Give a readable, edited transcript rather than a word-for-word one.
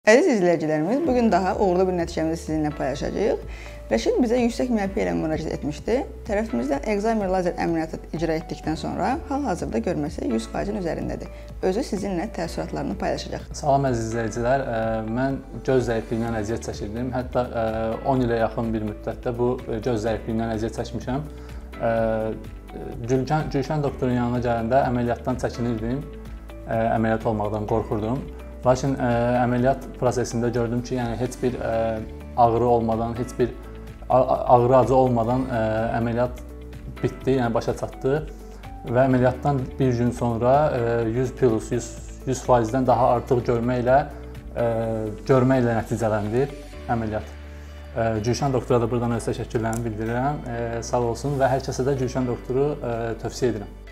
Əziz izləyicilərimiz, bugün daha uğurlu bir nəticəmizi sizinlə paylaşacağıq. Rəşid bizə yüksək müəyyən ilə müraciət etmişdi. Tərəfimizdən Excimer lazer əməliyyatı icra etdikdən sonra hal-hazırda görməsi 100%-in üzərindədir. Özü sizinlə təəssüratlarını paylaşacaq. Salam əziz izləyicilər, mən göz zəifliyindən əziyyət çəkirdim. Hətta 10 ilə yaxın bir müddətdə bu göz zəifliyindən əziyyət çəkmişəm. Gülşən doktorun yanına gələndə əməliyyatdan çəkinirdim, əməliyyat olmaqdan qorxurdum. Lakin əməliyyat prosesində gördüm ki, yəni heç bir ağrı olmadan, heç bir ağrı acı olmadan əməliyyat bitdi, yəni başa çatdı və əməliyyatdan bir gün sonra 100%-dən daha artıq görməklə nəticələndi əməliyyat. Gülşən doktora da buradan öz təşəkkürlərimi bildirirəm, sağ olsun və hər kəsə də Gülşən doktoru tövsiyə edirəm.